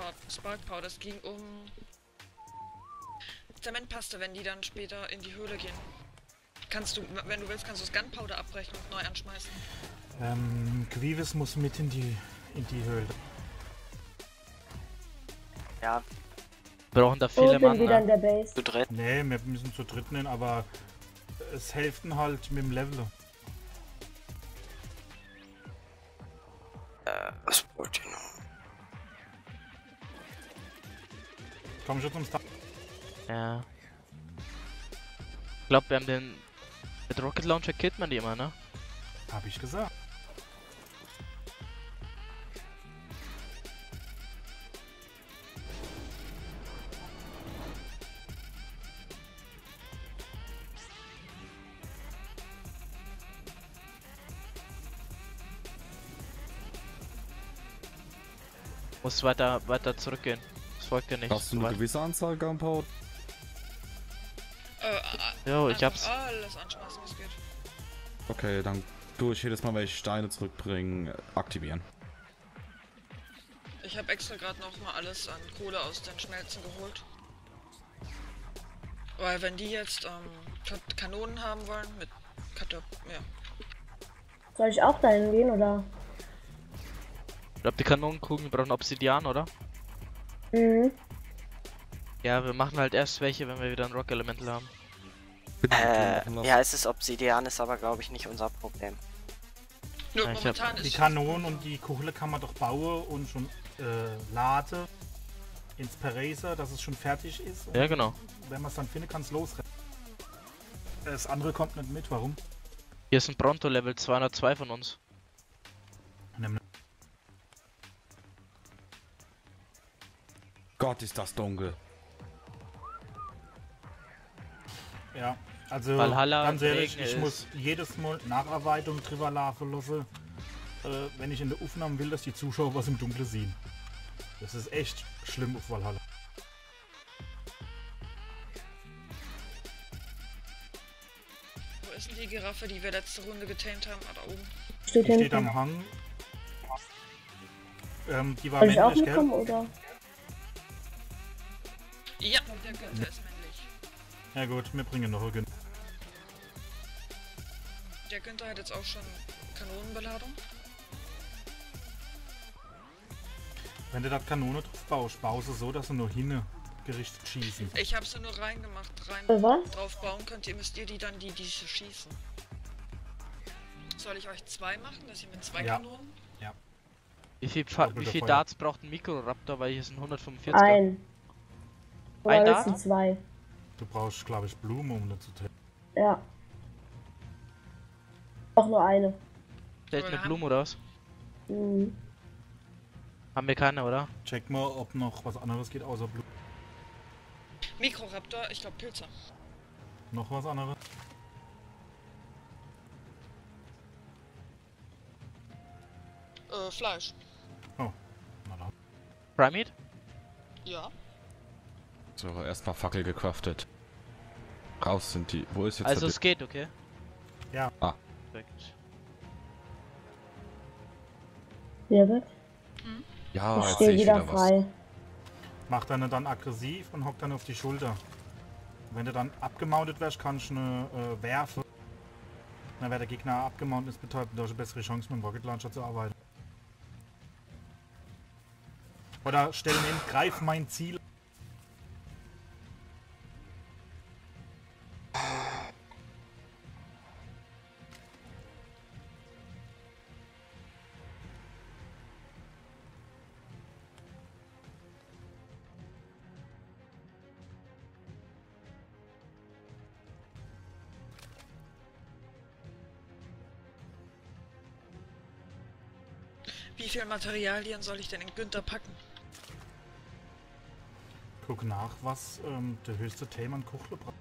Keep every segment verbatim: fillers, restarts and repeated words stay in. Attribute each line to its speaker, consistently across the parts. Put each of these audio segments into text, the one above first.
Speaker 1: Spark Powder. Es ging um Zementpaste, wenn die dann später in die Höhle gehen. Kannst du, wenn du willst, kannst du das Gunpowder abbrechen und neu anschmeißen.
Speaker 2: Ähm, Quivis muss mit in die in die Höhle.
Speaker 3: Ja.
Speaker 4: Brauchen da
Speaker 5: Oh,
Speaker 4: viele
Speaker 5: bin
Speaker 4: Mann,
Speaker 5: wieder
Speaker 4: ne?
Speaker 5: in der Base.
Speaker 3: Zu dritt.
Speaker 2: Nee, wir müssen zu dritt nehmen, aber es helfen halt mit dem Level.
Speaker 3: Äh, was wollte ich noch?
Speaker 2: Komm schon zum Start.
Speaker 4: Ja. Ich glaube, wir haben den... Mit Rocket Launcher killt man die immer, ne?
Speaker 2: Hab ich gesagt.
Speaker 4: Muss weiter, weiter zurückgehen. Das folgt dir nicht.
Speaker 6: Hast du eine
Speaker 4: Weit-
Speaker 6: gewisse Anzahl Gunpowder?
Speaker 1: Äh,
Speaker 4: Jo, ich
Speaker 1: einfach
Speaker 4: hab's.
Speaker 1: alles anschmeißen, was geht.
Speaker 6: Okay, dann tue ich jedes Mal, wenn ich Steine zurückbringe, aktivieren.
Speaker 1: Ich habe extra gerade noch mal alles an Kohle aus den Schmelzen geholt. Weil wenn die jetzt ähm, Ka- Kanonen haben wollen, mit Katap... ja.
Speaker 5: Soll ich auch dahin gehen, oder?
Speaker 4: Ich glaube, die Kanonenkugeln brauchen Obsidian, oder?
Speaker 5: Mhm.
Speaker 4: Ja, wir machen halt erst welche, wenn wir wieder ein Rock Elemental haben.
Speaker 6: Bitte die Tür
Speaker 3: Äh,
Speaker 6: offen lassen.
Speaker 3: ja, es ist Obsidian, ist aber glaube ich nicht unser Problem.
Speaker 1: Nur
Speaker 4: Ja, ich hab
Speaker 1: momentan ist
Speaker 2: Die Kanonen und die Kohle kann man doch bauen und schon äh, lade ins Paracer, dass es schon fertig ist. Und
Speaker 4: Ja, genau.
Speaker 2: wenn man es dann findet, kann es losrennen. Das andere kommt nicht mit, warum?
Speaker 4: Hier ist ein Pronto Level zweihundertzwei von uns.
Speaker 6: Gott, ist das dunkel.
Speaker 2: Ja, also
Speaker 4: Valhalla
Speaker 2: ganz ehrlich,
Speaker 4: Regen
Speaker 2: ich
Speaker 4: ist-
Speaker 2: muss jedes Mal Nacharbeitung drüber laufen lassen, äh, wenn ich in der Aufnahme will, dass die Zuschauer was im Dunkeln sehen. Das ist echt schlimm auf Valhalla.
Speaker 1: Wo ist denn die Giraffe, die wir letzte Runde getamed haben? Ah, da oben.
Speaker 5: Steht
Speaker 2: Die steht
Speaker 5: hinten.
Speaker 2: am Hang. Ähm, die war
Speaker 5: Soll ich auch
Speaker 2: männlich, gell?
Speaker 5: mitkommen, oder?
Speaker 1: Ja, der Günther ist männlich.
Speaker 2: Ja gut, wir bringen noch einen.
Speaker 1: Der Günther hat jetzt auch schon Kanonenbeladung.
Speaker 2: Wenn du das Kanone drauf baust, baust du so, dass sie nur hinne gerichtet schießen.
Speaker 1: Ich habe sie nur reingemacht, rein
Speaker 5: Äh, was?
Speaker 1: drauf bauen könnt ihr, müsst ihr die dann, die, die schießen. Soll ich euch zwei machen, dass ihr mit zwei
Speaker 2: Ja.
Speaker 1: Kanonen?
Speaker 4: Wie viel, Pfa- wie
Speaker 2: Doppelter
Speaker 4: viel
Speaker 2: Feuer.
Speaker 4: Darts braucht ein Mikroraptor, weil hier sind hundertfünfundvierzig.
Speaker 5: Ein. Oder
Speaker 4: Ein
Speaker 5: willst du
Speaker 4: Dart?
Speaker 5: zwei?
Speaker 2: Du brauchst, glaube ich, Blumen, um das zu töten.
Speaker 5: Ja. Auch nur eine.
Speaker 4: Stellt eine
Speaker 1: Oder
Speaker 4: Blume oder was?
Speaker 5: Mhm.
Speaker 4: Haben wir keine, oder?
Speaker 2: Check mal, ob noch was anderes geht außer Blumen.
Speaker 1: Mikroraptor, ich glaube Pilze.
Speaker 2: Noch was anderes?
Speaker 1: Äh, Fleisch.
Speaker 2: Oh, na dann.
Speaker 4: Primate?
Speaker 1: Ja.
Speaker 6: So, erstmal Fackel gecraftet. Raus sind die. Wo ist jetzt
Speaker 4: Also
Speaker 6: der
Speaker 4: es geht, okay?
Speaker 2: Ja.
Speaker 6: Ah.
Speaker 4: Perfekt.
Speaker 5: Wer wird?
Speaker 6: Ja,
Speaker 5: Ich
Speaker 6: jetzt sehe
Speaker 5: stehe
Speaker 6: ich
Speaker 5: wieder
Speaker 6: wieder was.
Speaker 5: frei.
Speaker 2: Mach deine dann aggressiv und hock dann auf die Schulter. Wenn du dann abgemountet wärst, kannst du eine äh, werfen. Dann wäre der Gegner abgemountet ist, betäubt, du hast eine bessere Chance mit dem Rocket Launcher zu arbeiten. Oder stell ihn hin, greif mein Ziel.
Speaker 1: Wie viel Materialien soll ich denn in Günther packen?
Speaker 2: Guck nach, was ähm, der höchste Thema an Kuchle braucht.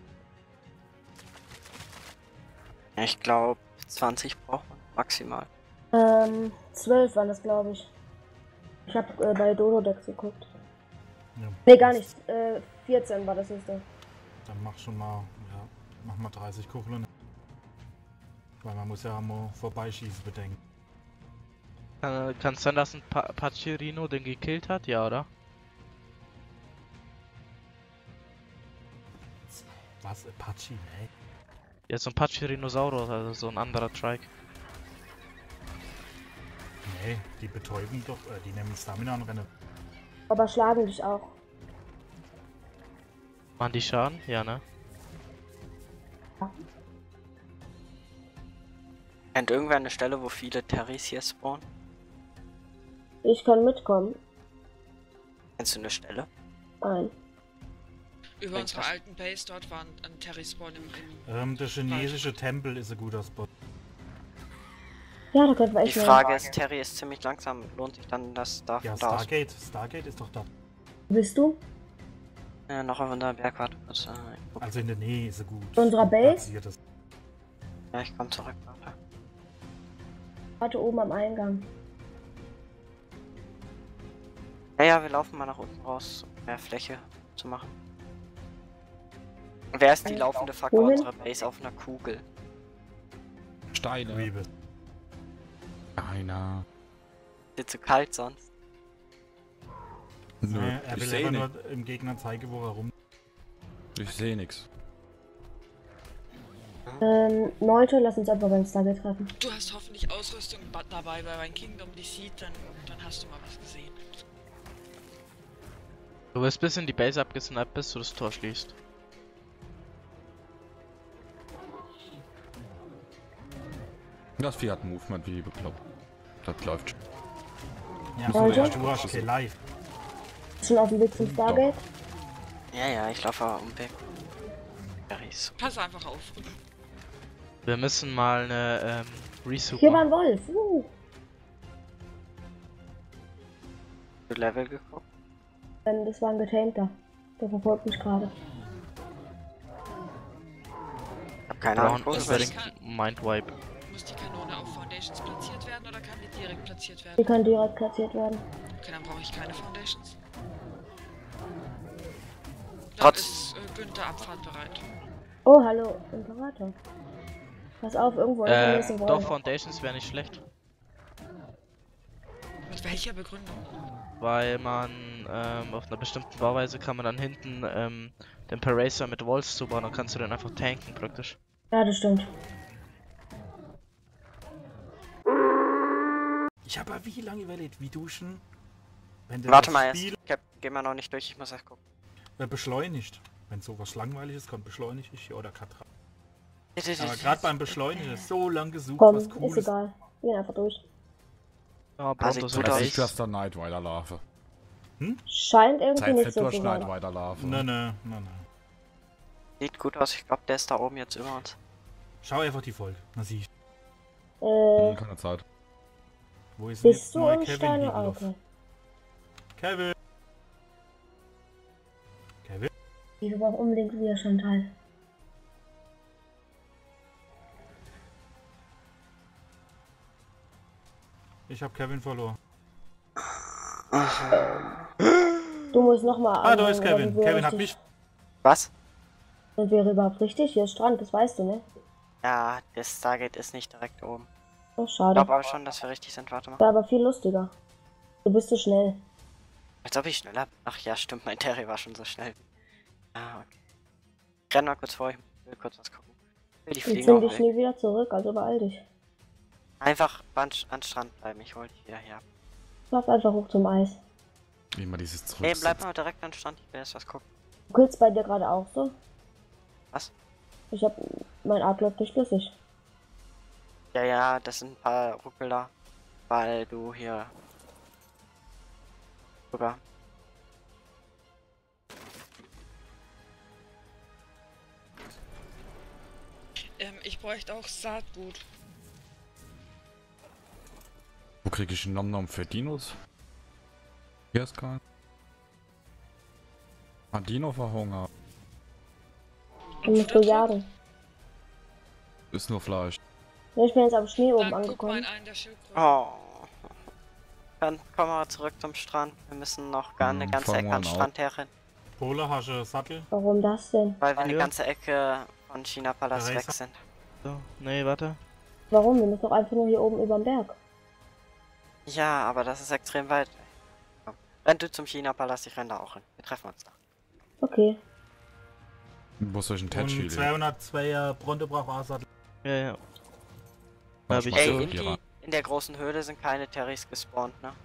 Speaker 3: Ja, ich glaube zwanzig braucht man maximal.
Speaker 5: Ähm, zwölf waren das, glaube ich. Ich habe äh, bei Dododex geguckt.
Speaker 2: Ja.
Speaker 5: Ne, gar nicht. Äh, vierzehn war das nächste.
Speaker 2: Dann mach schon mal, ja, mach mal dreißig Kucheln. Weil man muss ja mal vorbeischießen bedenken.
Speaker 4: Kann, kann es sein, dass ein pa Pacirino den gekillt hat? Ja, oder?
Speaker 2: Was? Apache? Nee.
Speaker 4: Ja, so ein Pachyrhinosaurus, also so ein anderer Trike.
Speaker 2: Nee, die betäuben doch, äh, die nehmen Stamina und rennen.
Speaker 5: Aber schlagen dich auch.
Speaker 4: Machen die Schaden? Ja, ne?
Speaker 3: Kennt irgendwer eine Stelle, wo viele Terrys hier spawnen?
Speaker 5: Ich kann mitkommen.
Speaker 3: Kennst du eine Stelle?
Speaker 5: Nein.
Speaker 1: Über
Speaker 3: Denk
Speaker 1: unsere
Speaker 3: was.
Speaker 1: alten Base dort war ein, ein Terry-Spawn im, im
Speaker 2: Ähm, der chinesische Tempel ist ein guter Spot.
Speaker 5: Ja, da könnten wir
Speaker 3: Die
Speaker 5: echt mal.
Speaker 3: Frage ist, Terry ist ziemlich langsam. Lohnt sich dann das da
Speaker 2: Ja,
Speaker 3: von da aus?
Speaker 2: Stargate. Stargate ist doch da.
Speaker 5: Wo bist du?
Speaker 3: Äh, noch auf unserer Bergwarte. kurz, äh, ich guck.
Speaker 2: Also in der Nähe ist er gut.
Speaker 5: In unserer Base?
Speaker 2: Platziert ist.
Speaker 3: Ja, ich komm zurück. Warte.
Speaker 5: Warte oben am Eingang.
Speaker 3: Ja, ja, wir laufen mal nach unten raus, um mehr Fläche zu machen. Wer ist die laufende Fackel
Speaker 5: Wohin?
Speaker 3: unserer Base auf einer Kugel?
Speaker 6: Steine.
Speaker 2: Rebe.
Speaker 6: Einer.
Speaker 3: Ist dir zu kalt sonst?
Speaker 6: Nö,
Speaker 2: Nee, er
Speaker 6: ich
Speaker 2: will
Speaker 6: sehe
Speaker 2: einfach
Speaker 6: nix.
Speaker 2: nur im Gegner zeigen, wo er rum.
Speaker 6: Ich sehe nix.
Speaker 5: Ähm, Leute, lass uns einfach beim Stargate treffen.
Speaker 1: Du hast hoffentlich Ausrüstung ba- dabei, weil wenn Kingdom die sieht, dann, dann hast du mal was gesehen.
Speaker 4: Du wirst bis in die Base abgesnappt, bis du das Tor schließt.
Speaker 6: Das Vieh hat Movement wie bekloppt. Das läuft.
Speaker 2: Ja,
Speaker 6: Bist
Speaker 2: so
Speaker 5: du
Speaker 2: der
Speaker 5: der
Speaker 2: du hast okay, live.
Speaker 5: Schon auf dem Weg zum Stargate?
Speaker 3: Ja, ja, ich laufe um Weg. Terrys.
Speaker 1: Pass einfach auf.
Speaker 4: Wir müssen mal eine ähm,
Speaker 5: Hier war
Speaker 4: Resuper.
Speaker 5: ein Wolf. Uh.
Speaker 3: Du Level geguckt?
Speaker 5: Ähm, das war ein getamter. Der verfolgt mich gerade.
Speaker 3: Ich hab keine
Speaker 4: Brown
Speaker 3: Ahnung. wo
Speaker 1: ist
Speaker 3: ist
Speaker 1: das?
Speaker 3: das?
Speaker 4: unbedingt Mindwipe.
Speaker 1: Muss die Kanone auf Foundations platziert werden oder kann die direkt platziert
Speaker 5: Die
Speaker 1: werden?
Speaker 5: kann direkt platziert werden.
Speaker 1: Okay, dann brauche ich keine Foundations. Dann
Speaker 3: Trotz-
Speaker 1: ist äh, Günther abfahrtbereit.
Speaker 5: Oh, hallo, Imperator. Pass auf, irgendwo in der
Speaker 4: Äh,
Speaker 5: nächsten
Speaker 4: doch,
Speaker 5: Wolf.
Speaker 4: Foundations wäre nicht schlecht.
Speaker 1: Mit welcher Begründung?
Speaker 4: Weil man ähm, auf einer bestimmten Bauweise kann man dann hinten ähm, den Paracer mit Walls zubauen, dann kannst du den einfach tanken praktisch.
Speaker 5: Ja, das stimmt.
Speaker 2: Ich habe aber wie lange überlegt, wie duschen, wenn der
Speaker 3: Warte
Speaker 2: das
Speaker 3: mal erst.
Speaker 2: Spiel
Speaker 3: Ich hab, geh mal noch nicht durch, ich muss erst gucken.
Speaker 2: äh, beschleunigt. Wenn sowas langweiliges kommt, beschleunige ich hier oder Katra. Aber gerade beim Beschleunigen ist so lang gesucht,
Speaker 5: Komm,
Speaker 2: was
Speaker 5: ist
Speaker 2: Cooles.
Speaker 5: egal. Wir gehen einfach durch.
Speaker 4: Ja,
Speaker 3: Ah, sieht
Speaker 4: Brontos
Speaker 3: gut
Speaker 4: in der
Speaker 3: aus.
Speaker 6: Weiß ich,
Speaker 4: Base.
Speaker 6: dass da Night weiterlaufe.
Speaker 5: Scheint irgendwie
Speaker 6: Zeit
Speaker 5: nicht
Speaker 6: nicht
Speaker 5: so
Speaker 6: durch
Speaker 5: zu
Speaker 6: Night
Speaker 5: sein.
Speaker 6: weiterlaufe.
Speaker 2: Ne, ne, ne, ne.
Speaker 3: Sieht gut aus, ich glaube, der ist da oben jetzt über uns.
Speaker 2: Schau einfach die Folge. Na sieh ich.
Speaker 5: Äh,
Speaker 6: Hm, keine Zeit.
Speaker 2: Wo ist denn
Speaker 5: bist
Speaker 2: jetzt
Speaker 5: du
Speaker 2: neu
Speaker 5: im
Speaker 2: Kevin
Speaker 5: Stein?
Speaker 2: Eagle
Speaker 5: Ah,
Speaker 2: auf?
Speaker 5: okay.
Speaker 2: Kevin! Kevin?
Speaker 5: Ich brauche unbedingt Widerstandteil.
Speaker 2: Ich hab Kevin verloren.
Speaker 5: Du musst nochmal
Speaker 2: Ah, da ist Kevin. Kevin hat mich.
Speaker 3: Was?
Speaker 5: Sind wir überhaupt richtig? Hier ist Strand, das weißt du, ne?
Speaker 3: Ja, das Stargate ist nicht direkt oben.
Speaker 5: Oh,
Speaker 3: Ich
Speaker 5: schade.
Speaker 3: glaube aber schon, dass wir richtig sind. Warte mal.
Speaker 5: War aber viel lustiger. Du bist so schnell.
Speaker 3: Als ob ich schneller bin. Ach ja, stimmt, mein Terry war schon so schnell. Ah, okay. Ich renn mal kurz vor, ich will kurz was gucken. Ich will die
Speaker 5: Ich
Speaker 3: fliegen
Speaker 5: zieh
Speaker 3: auch
Speaker 5: dich
Speaker 3: weg.
Speaker 5: nie wieder zurück, also beeil dich.
Speaker 3: Einfach an, an Strand bleiben, ich hol dich wieder her.
Speaker 5: Lauf einfach hoch zum Eis.
Speaker 6: Wie immer dieses zurück.
Speaker 3: Nee, bleib mal direkt an Strand, ich will erst was gucken.
Speaker 5: Geht's bei dir gerade auch so?
Speaker 3: Was?
Speaker 5: Ich hab... Mein Arc läuft nicht flüssig.
Speaker 3: Ja, ja, das sind ein paar Ruckler, weil du hier sogar.
Speaker 1: Ähm, ich bräuchte auch Saatgut.
Speaker 6: Wo krieg ich einen Nom-Nom für Dinos? Hier ist kein. Ah, Dino verhungert.
Speaker 5: Du musst du jagen.
Speaker 6: Ist nur Fleisch.
Speaker 5: Ja, ich bin jetzt am Schnee oben
Speaker 1: Dann guck mal in
Speaker 5: angekommen.
Speaker 1: einen der Schildkröten.
Speaker 3: Oh. Dann kommen wir zurück zum Strand. Wir müssen noch gar eine
Speaker 6: Hm,
Speaker 3: ganze
Speaker 6: fangen
Speaker 3: Ecke
Speaker 6: wir
Speaker 3: an
Speaker 6: an
Speaker 3: Strand herrennen,
Speaker 2: Pole, hast du Sattel?
Speaker 5: Warum das denn?
Speaker 3: weil wir eine
Speaker 4: Ja.
Speaker 3: ganze Ecke von China Palace
Speaker 2: Da
Speaker 3: weg
Speaker 2: ist-
Speaker 3: sind.
Speaker 4: So, nee, warte.
Speaker 5: Warum? Wir müssen doch einfach nur hier oben über den Berg.
Speaker 3: Ja, aber das ist extrem weit. Komm. Renn du zum China Palace, ich renn da auch hin. Wir treffen uns da.
Speaker 5: Okay.
Speaker 6: Wo soll ich einen
Speaker 2: Und
Speaker 6: Tetchi legen?
Speaker 2: zweihundertzweier Brontebrach A-Sattel.
Speaker 4: Ja, ja.
Speaker 6: Mach
Speaker 4: hab ich
Speaker 6: mal
Speaker 3: Ey,
Speaker 4: so.
Speaker 6: so
Speaker 3: in,
Speaker 6: hier
Speaker 3: die,
Speaker 6: ran.
Speaker 3: in der großen Höhle sind keine Terrys gespawnt, ne?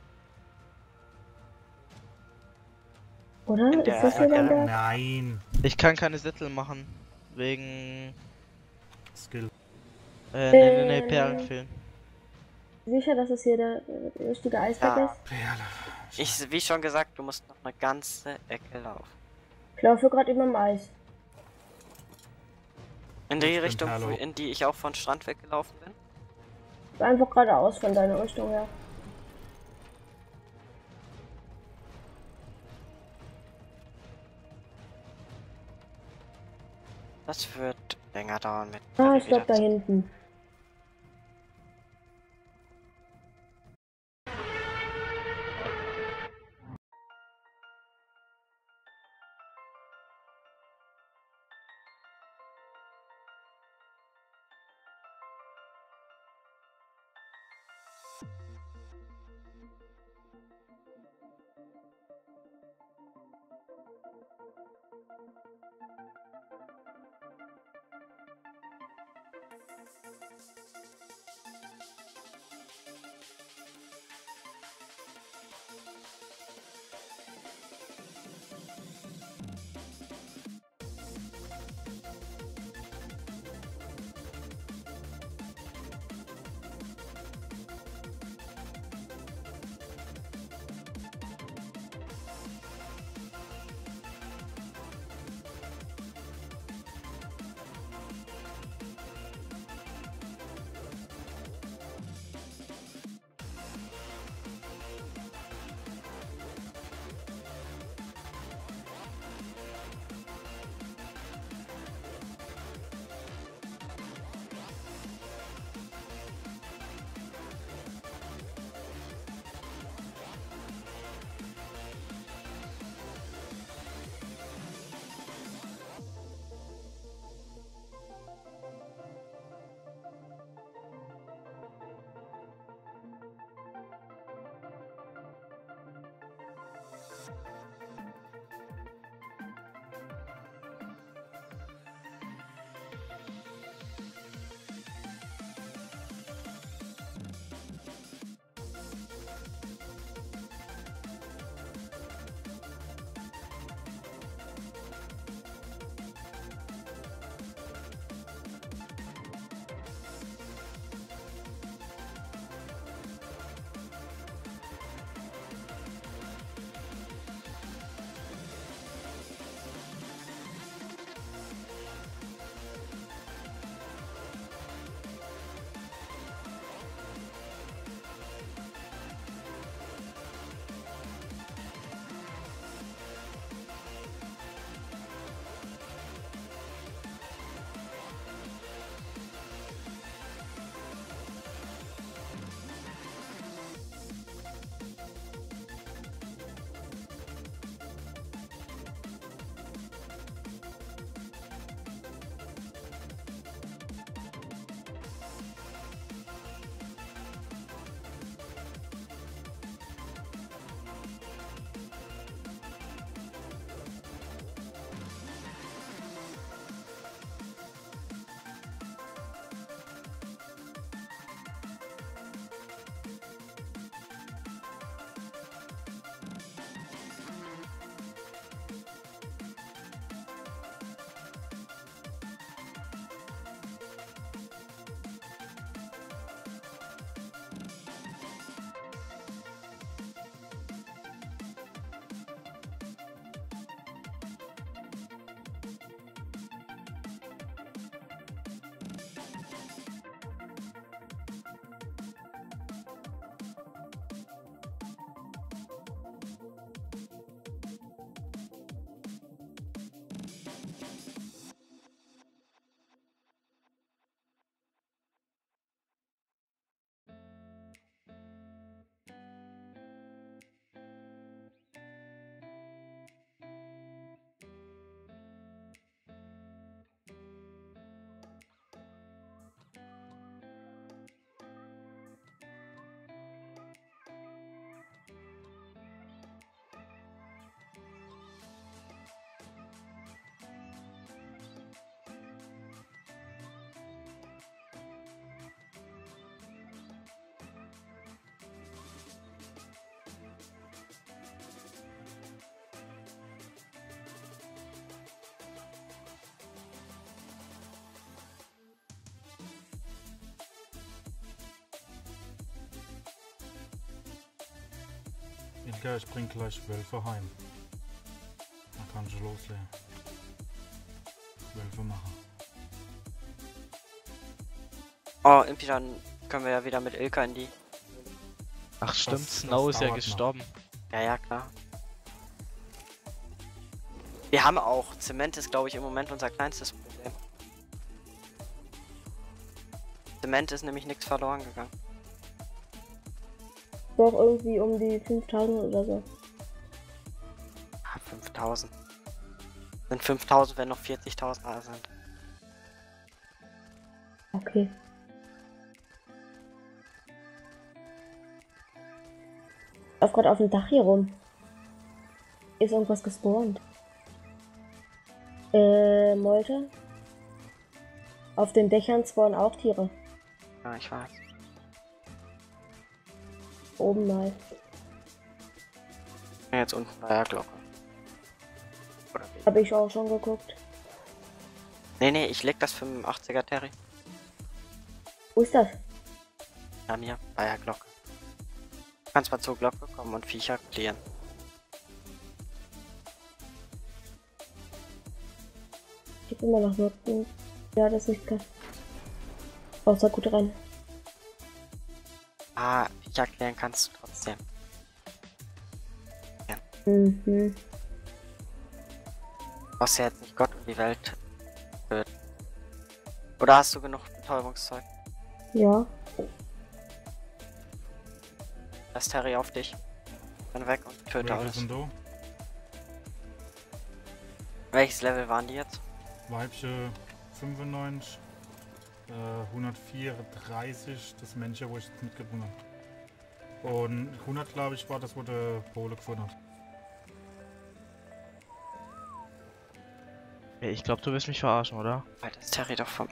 Speaker 5: Oder?
Speaker 3: In
Speaker 5: Ist
Speaker 3: der-
Speaker 5: das hier der
Speaker 3: äh,
Speaker 5: Berg?
Speaker 2: Nein.
Speaker 4: Ich kann keine Sättel machen. Wegen.
Speaker 2: Skill.
Speaker 4: Äh, nee, nee, nee,
Speaker 5: Ähm.
Speaker 4: Perlen fehlen.
Speaker 5: Sicher, dass es hier der äh, richtige Eisberg
Speaker 3: Ja.
Speaker 5: ist?
Speaker 2: Perle.
Speaker 3: Ich, wie schon gesagt, du musst noch eine ganze Ecke laufen.
Speaker 5: Ich laufe gerade über dem Eis.
Speaker 3: In die
Speaker 2: Ich bin
Speaker 3: Richtung,
Speaker 2: Perlo.
Speaker 3: wo- in die ich auch von Strand weggelaufen bin.
Speaker 5: Einfach geradeaus von deiner Richtung her.
Speaker 3: Das wird länger dauern mit.
Speaker 5: Ah,
Speaker 3: Terry
Speaker 5: ich glaube da
Speaker 3: wieder-
Speaker 5: hinten.
Speaker 2: Ilka, ich bring gleich Wölfe heim. Dann kann ich loslegen. Wölfe machen.
Speaker 3: Oh, irgendwie dann können wir ja wieder mit Ilka in die...
Speaker 4: Ach stimmt,
Speaker 2: Das-
Speaker 4: Snow
Speaker 2: das
Speaker 4: ist ja
Speaker 2: dauert noch.
Speaker 4: gestorben.
Speaker 3: Ja, ja, klar. Wir haben auch... Zement ist, glaube ich, im Moment unser kleinstes Problem. Zement ist nämlich nichts verloren gegangen.
Speaker 5: Doch irgendwie um die fünftausend oder so.
Speaker 3: Ah, fünftausend. Sind fünftausend, wenn noch vierzigtausend da sind.
Speaker 5: Okay. Ich lauf gerade auf dem Dach hier rum. Ist irgendwas gespawnt. Äh, Molte? Auf den Dächern spawnen auch Tiere.
Speaker 3: Ja, ich weiß.
Speaker 5: Oben mal.
Speaker 3: Ja, jetzt unten bei der Glocke. Oder wie?
Speaker 5: Habe ich auch schon geguckt.
Speaker 3: Nee, nee, ich leg das fünfundachtziger Terry.
Speaker 5: Wo ist das?
Speaker 3: Ja, mir, bei der Glocke. Du kannst mal zur Glocke kommen und Viecher klären.
Speaker 5: Ich gebe immer noch Wirken. Ja, das nicht kann. Außer gut rein.
Speaker 3: Ah, Viecher klären kannst du trotzdem.
Speaker 5: Mhm.
Speaker 3: Du brauchst ja jetzt nicht Gott und die Welt töten. Oder hast du genug Betäubungszeug?
Speaker 5: Ja.
Speaker 3: Lass Terry auf dich. Dann weg und töte
Speaker 2: Wölfe
Speaker 3: alles.
Speaker 2: sind da.
Speaker 3: Welches Level waren die jetzt?
Speaker 2: Weibchen fünfundneunzig, äh, hundertvierunddreißig, das Männchen, wo ich jetzt mitgebracht habe. Und hundert, glaube ich, war das, wo der Pole gefunden hat.
Speaker 4: Ja, ich glaube, du willst mich verarschen, oder?
Speaker 3: Weil das Terry doch vom...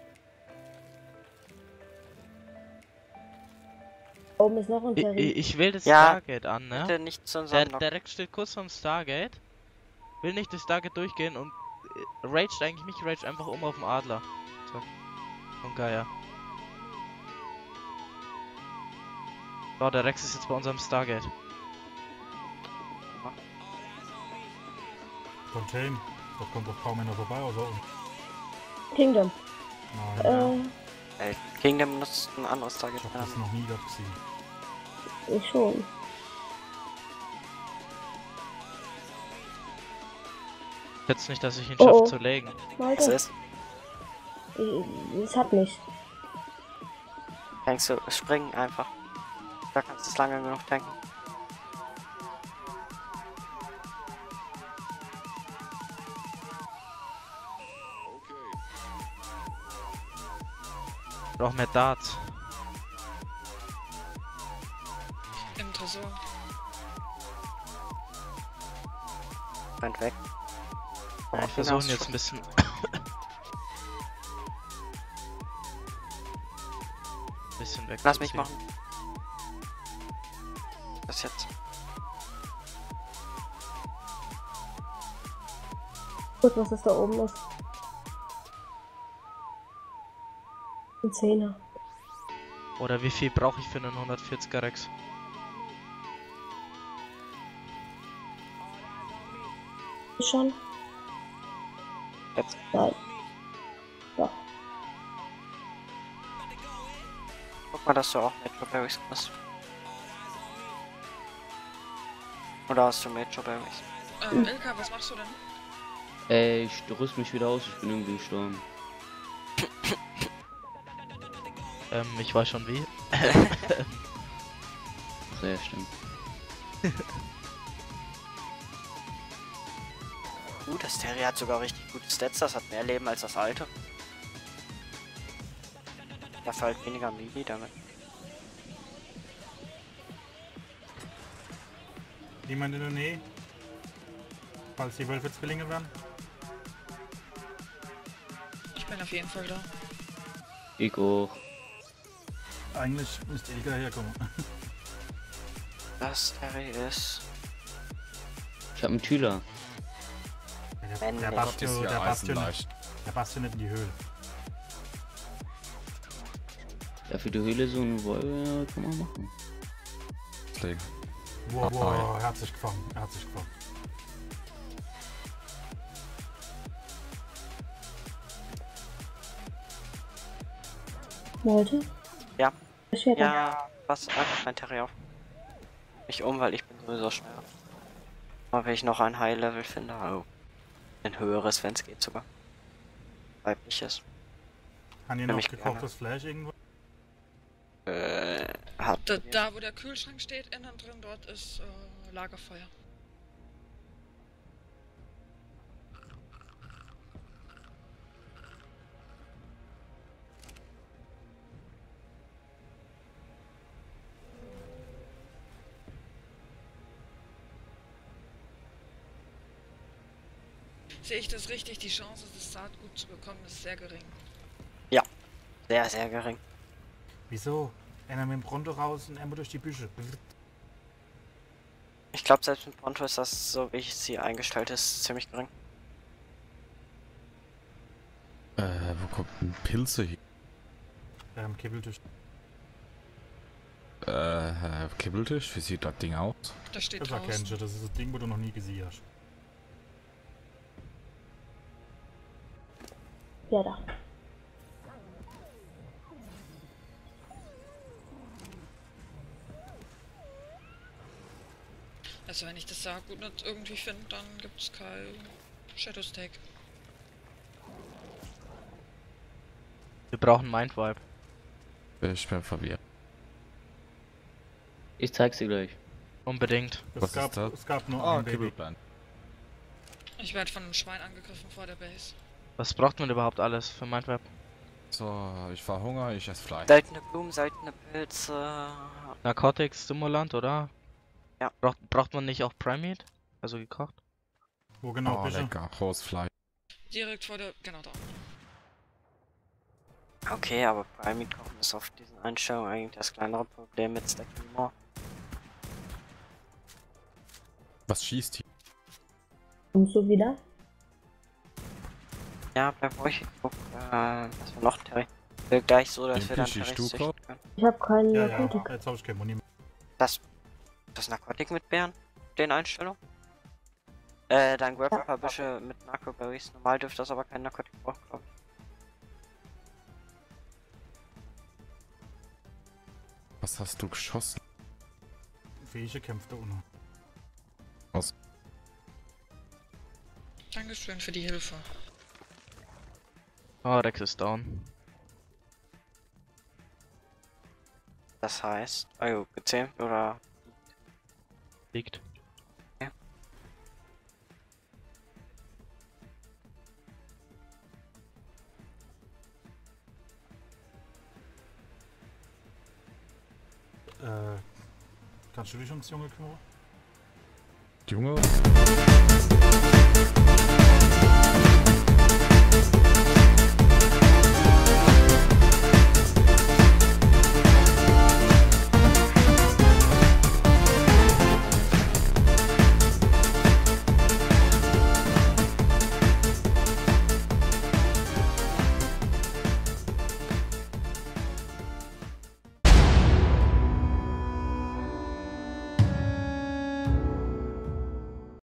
Speaker 5: Oben ist noch ein
Speaker 4: Ich,
Speaker 5: Terry.
Speaker 4: ich will das
Speaker 3: Ja,
Speaker 4: Stargate an, ne?
Speaker 3: Bitte nicht zu
Speaker 4: Der,
Speaker 3: unserem Lock.
Speaker 4: der Rex steht kurz vorm Stargate. Will nicht das Stargate durchgehen und äh, raged eigentlich mich, raged einfach um auf den Adler. So. Und Geier. So, der Rex ist jetzt bei unserem Stargate.
Speaker 2: Fontaine, da kommt doch kaum einer vorbei, außer uns.
Speaker 5: Kingdom.
Speaker 2: Nein, ja.
Speaker 5: Äh,
Speaker 3: Ey, Kingdom nutzt ein anderes
Speaker 2: Ich
Speaker 3: Target.
Speaker 2: hab das noch nie dort gesehen.
Speaker 5: ich schon.
Speaker 4: Jetzt nicht, dass ich ihn
Speaker 5: Oh,
Speaker 4: schaffe
Speaker 5: oh.
Speaker 4: zu legen.
Speaker 3: Was
Speaker 5: Malte,
Speaker 3: ist?
Speaker 5: ich- es hat nicht.
Speaker 3: Denkst du, springen einfach. Da kannst du es lange genug denken.
Speaker 4: Ich brauch mehr Darts.
Speaker 1: Im Tresor.
Speaker 3: Rennt weg.
Speaker 4: Ja, ich versuche ihn jetzt ein bisschen. bisschen weg.
Speaker 3: Lass mich machen. Was jetzt?
Speaker 5: Gut, was ist da oben ist. Ein Zehner.
Speaker 4: Oder wie viel brauche ich für einen hundertvierziger Rex?
Speaker 5: Schon?
Speaker 3: Jetzt.
Speaker 5: Nein. Doch.
Speaker 3: Guck mal, dass du auch Metro Berries hast. Oder hast du Metro Berries?
Speaker 1: Ähm, Ilka, was machst du denn?
Speaker 7: Ey, ich rüst mich wieder aus, ich bin irgendwie gestorben.
Speaker 4: Ähm, ich weiß schon wie.
Speaker 7: Sehr stimmt.
Speaker 3: Uh, das Terry hat sogar richtig gute Stats, das hat mehr Leben als das alte. Da fällt weniger Melee damit.
Speaker 2: Niemand in der Nähe? Falls die Wölfe Zwillinge werden?
Speaker 1: Ich bin auf jeden Fall da.
Speaker 7: Ich auch.
Speaker 2: Eigentlich müsste Ilka herkommen.
Speaker 3: Das Terry ist...
Speaker 7: Ich hab einen Schüler.
Speaker 2: Der,
Speaker 3: Wenn
Speaker 2: der
Speaker 3: nicht.
Speaker 2: passt ja,
Speaker 6: Ist
Speaker 2: der
Speaker 6: ja
Speaker 2: passt ja nicht,
Speaker 6: eisenleicht.
Speaker 2: der passt ja nicht in die Höhle.
Speaker 7: Ja, für die Höhle so eine Wolke kann man machen.
Speaker 6: Deswegen.
Speaker 2: Wow, wow, er hat sich gefangen, er hat sich gefangen.
Speaker 5: Leute?
Speaker 3: Ja.
Speaker 5: Ich werde
Speaker 3: Ja, was? Einfach mein Terry auf. Mich um, weil ich bin sowieso schnell. Aber wenn ich noch ein High-Level finde, oh. Ein höheres, wenn es geht sogar. Weibliches.
Speaker 2: Kann hier noch
Speaker 3: Nämlich
Speaker 2: gekochtes Fleisch irgendwo?
Speaker 3: Äh, hat.
Speaker 1: Da, da wo der Kühlschrank steht, innen drin, dort ist äh, Lagerfeuer. Sehe ich das richtig? Die Chance, das Saatgut zu bekommen, ist sehr gering.
Speaker 3: Sehr, sehr gering.
Speaker 2: Wieso? Einer mit dem Pronto raus und einmal durch die Büsche.
Speaker 3: Ich glaube, selbst mit Ponto ist das, so wie ich sie eingestellt ist, ziemlich gering.
Speaker 6: Äh, wo kommt denn Pilze hier?
Speaker 2: Ähm, Kibbeltisch.
Speaker 6: Äh, Kibbeltisch? Wie sieht das Ding aus?
Speaker 1: Da steht
Speaker 2: Das
Speaker 1: draußen.
Speaker 2: erkennst du, das ist das Ding, wo du noch nie gesehen hast.
Speaker 5: Ja, da.
Speaker 1: Also wenn ich das Saatgut nicht irgendwie finde, dann gibt es kein Shadow Steak.
Speaker 4: Wir brauchen Mindvibe.
Speaker 6: Ich bin verwirrt.
Speaker 7: Ich zeig's dir gleich.
Speaker 4: Unbedingt.
Speaker 2: Es
Speaker 6: Was
Speaker 2: gab,
Speaker 6: ist das?
Speaker 2: es gab nur
Speaker 6: Ah,
Speaker 2: ein Baby.
Speaker 6: Kibbelplan.
Speaker 1: Ich werde von einem Schwein angegriffen vor der Base.
Speaker 4: Was braucht man überhaupt alles für Mindvibe?
Speaker 6: So, ich verhungere, ich esse Fleisch.
Speaker 3: Seltene Blumen, seltene Pilze.
Speaker 4: Narcotics, Stimulant, oder?
Speaker 3: Ja.
Speaker 4: Braucht, braucht man nicht auch Primate? Also gekocht?
Speaker 2: Wo genau
Speaker 6: Oh,
Speaker 2: bist du?
Speaker 6: lecker, rohes Fleisch.
Speaker 1: Direkt vor der... genau da.
Speaker 3: Okay, aber Primate kochen ist auf diesen Einstellungen eigentlich das kleinere Problem mit Stacking More.
Speaker 6: Was schießt hier?
Speaker 5: Kommst du wieder?
Speaker 3: Ja, bleib ruhig. Ich guck, äh, was wir noch, Terry. Will gleich so, dass
Speaker 6: Den
Speaker 3: wir dann
Speaker 6: Pischi
Speaker 3: Terry
Speaker 6: Stuko?
Speaker 3: züchten können.
Speaker 5: Ich habe keinen
Speaker 2: Ja,
Speaker 5: Narkotik.
Speaker 2: ja, jetzt hab ich kein Muni mehr.
Speaker 3: Das, das Narkotik mit Bären? Den Einstellungen? Äh, dann grab ein paar Büsche mit Narcoberries. Normal dürfte das aber kein Narkotik brauchen, glaube ich.
Speaker 6: Was hast du geschossen?
Speaker 2: Fähige kämpft da unten.
Speaker 6: Was?
Speaker 1: Dankeschön für die Hilfe.
Speaker 4: Oh, Rex ist down.
Speaker 3: Das heißt, also gezähmt oder...
Speaker 4: Liegt.
Speaker 2: Äh, kannst du dich ums Junge kümmern?
Speaker 6: Junge?